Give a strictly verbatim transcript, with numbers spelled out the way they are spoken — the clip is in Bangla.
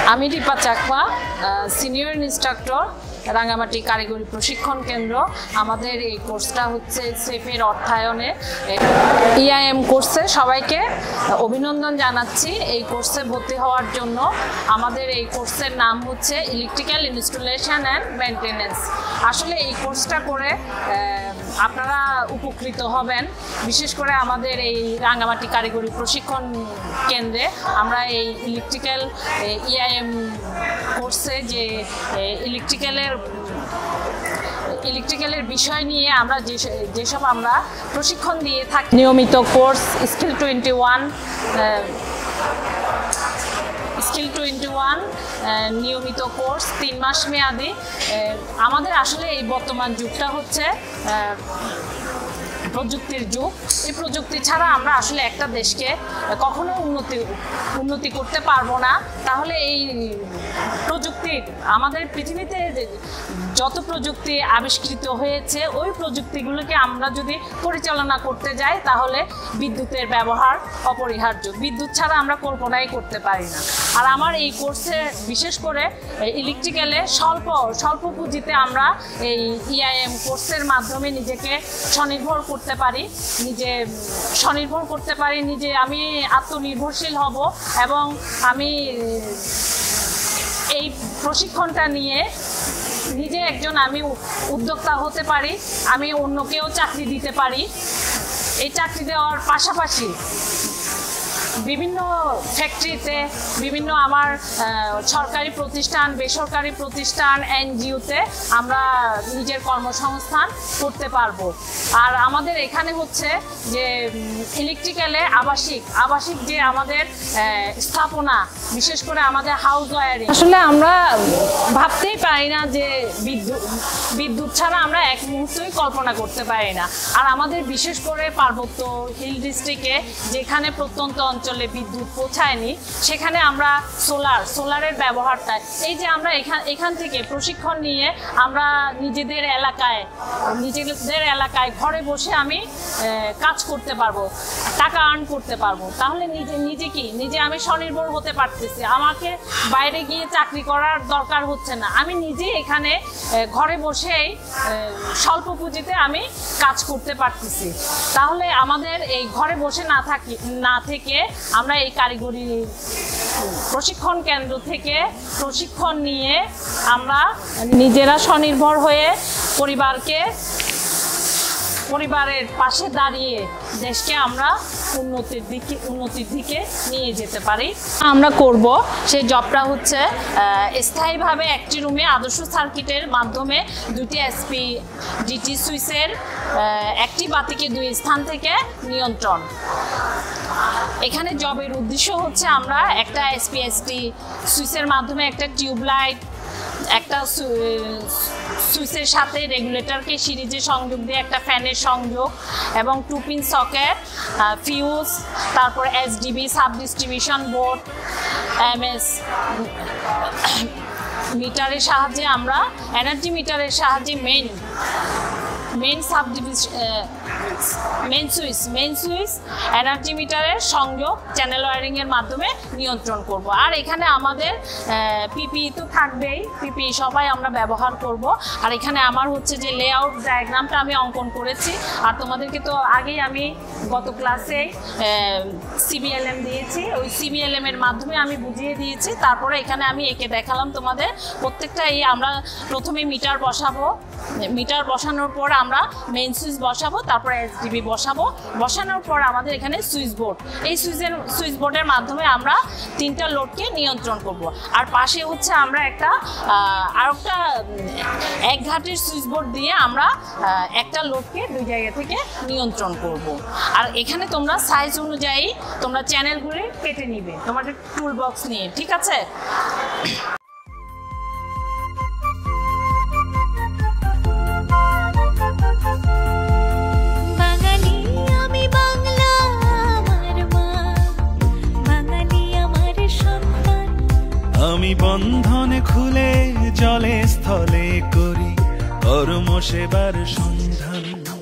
আমি রিপা চাকমা, সিনিয়র ইনস্ট্রাক্টর, রাঙ্গামাটি কারিগরি প্রশিক্ষণ কেন্দ্র। আমাদের এই কোর্সটা হচ্ছে সেফের অর্থায়নে ইআইএম কোর্সে সবাইকে অভিনন্দন জানাচ্ছি এই কোর্সে ভর্তি হওয়ার জন্য। আমাদের এই কোর্সের নাম হচ্ছে ইলেকট্রিক্যাল ইনস্টলেশন অ্যান্ড মেনটেন্যান্স। আসলে এই কোর্সটা করে আপনারা উপকৃত হবেন। বিশেষ করে আমাদের এই রাঙ্গামাটি কারিগরি প্রশিক্ষণ কেন্দ্রে আমরা এই ইলেকট্রিক্যাল ইআইএম কোর্সে যে ইলেকট্রিক্যালের ইলেকট্রিক্যালের বিষয় নিয়ে আমরা যে যেসব আমরা প্রশিক্ষণ দিয়ে থাকি, নিয়মিত course skill twenty one skill twenty one নিয়মিত কোর্স তিন মাস মেয়াদি। আমাদের আসলে এই বর্তমান যুগটা হচ্ছে প্রযুক্তির যুগ। এই প্রযুক্তি ছাড়া আমরা আসলে একটা দেশকে কখনো উন্নতি উন্নতি করতে পারবো না। তাহলে এই প্রযুক্তির আমাদের পৃথিবীতে যত প্রযুক্তি আবিষ্কৃত হয়েছে ওই প্রযুক্তিগুলোকে আমরা যদি পরিচালনা করতে যাই তাহলে বিদ্যুতের ব্যবহার অপরিহার্য। বিদ্যুৎ ছাড়া আমরা কল্পনাই করতে পারি না। আর আমার এই কোর্সে বিশেষ করে ইলেকট্রিক্যালে স্বল্প স্বল্প পুঁজিতে আমরা এই ইআইএম কোর্সের মাধ্যমে নিজেকে স্বনির্ভর করতে পারি, নিজে স্বনির্ভর করতে পারি নিজে আমি আত্মনির্ভরশীল হব এবং আমি এই প্রশিক্ষণটা নিয়ে নিজে একজন আমি উদ্যোক্তা হতে পারি, আমি অন্যকেও চাকরি দিতে পারি। এই চাকরি দেওয়ার পাশাপাশি বিভিন্ন ফ্যাক্টরিতে, বিভিন্ন আমার সরকারি প্রতিষ্ঠান, বেসরকারি প্রতিষ্ঠান, এনজিওতে আমরা নিজের কর্মসংস্থান করতে পারবো। আর আমাদের এখানে হচ্ছে যে ইলেকট্রিক্যালে আবাসিক আবাসিক যে আমাদের স্থাপনা, বিশেষ করে আমাদের হাউস ওয়ারিং, আসলে আমরা ভাবতেই পারি না যে বিদ্যুৎ বিদ্যুৎ ছাড়া আমরা এক মুহূর্তই কল্পনা করতে পারি না। আর আমাদের বিশেষ করে পার্বত্য হিল ডিস্ট্রিক্টে যেখানে প্রত্যন্ত অঞ্চলে বিদ্যুৎ পৌঁছায়নি, সেখানে আমরা সোলার সোলারের ব্যবহারটা, এই যে আমরা এখান এখান থেকে প্রশিক্ষণ নিয়ে আমরা নিজেদের এলাকায় নিজেদের এলাকায় ঘরে বসে আমি কাজ করতে পারবো, টাকা আর্ন করতে পারবো। তাহলে নিজে নিজে কি নিজে আমি স্বনির্ভর হতে পারতেছি। আমাকে বাইরে গিয়ে চাকরি করার দরকার হচ্ছে না। আমি নিজে এখানে ঘরে বসেই স্বল্প পুঁজিতে আমি কাজ করতে পারতেছি। তাহলে আমাদের এই ঘরে বসে না থাকি না থেকে আমরা এই কারিগরি প্রশিক্ষণ কেন্দ্র থেকে প্রশিক্ষণ নিয়ে আমরা নিজেরা স্বনির্ভর হয়ে পরিবারকে পরিবারের পাশে দাঁড়িয়ে দেশকে আমরা উন্নতির দিকে উন্নতির দিকে নিয়ে যেতে পারি। আমরা করব সেই জবটা হচ্ছে স্থায়ীভাবে একটি রুমে আদর্শ সার্কিটের মাধ্যমে দুটি এসপি ডিটি সুইচের একটি বাতিকে দুই স্থান থেকে নিয়ন্ত্রণ। এখানে জবের উদ্দেশ্য হচ্ছে আমরা একটা এসপিএসটি সুইচের মাধ্যমে একটা টিউবলাইট, একটা সুইচের সাথে রেগুলেটরকে সিরিজে সংযোগ দিয়ে একটা ফ্যানের সংযোগ এবং টু পিন সকেট, ফিউজ, তারপর SDB sub distribution board, MS মিটারের সাহায্যে আমরা এনার্জি মিটারের সাহায্যে main main sub division main switch main switch energy মিটারের সংযোগ চ্যানেল ওয়ারিংয়ের মাধ্যমে নিয়ন্ত্রণ করব। আর এখানে আমাদের পিপিই তো থাকবেই, পিপিই সবাই আমরা ব্যবহার করব। আর এখানে আমার হচ্ছে যে লেআউট ডায়াগ্রামটা আমি অঙ্কন করেছি। আর তোমাদেরকে তো আগেই আমি গত ক্লাসে সিবিএলএম দিয়েছি, ওই সিবিএলএম এর মাধ্যমে আমি বুঝিয়ে দিয়েছি। তারপরে এখানে আমি এঁকে দেখালাম তোমাদের। প্রত্যেকটা এই আমরা প্রথমে মিটার বসাবো, মিটার বসানোর পর আমরা মেইন সুইচ বসাবো, তারপরে এসডিবি বসাবো। বসানোর পর আমাদের এখানে সুইচ বোর্ড, এই সুইচের সুইচ বোর্ডের মাধ্যমে আমরা তিনটা লোডকে নিয়ন্ত্রণ করব। আর পাশে হচ্ছে আমরা একটা আর একটা এক ঘাটের সুইচ বোর্ড দিয়ে আমরা একটা লোডকে দুই জায়গা থেকে নিয়ন্ত্রণ করব। আর এখানে তোমরা সাইজ অনুযায়ী তোমরা চ্যানেলগুলি কেটে নিবে তোমাদের টুল বক্স নিয়ে, ঠিক আছে? আমি বন্ধনে খুলে জলে স্থলে করি কর্ম সেবার সন্ধান।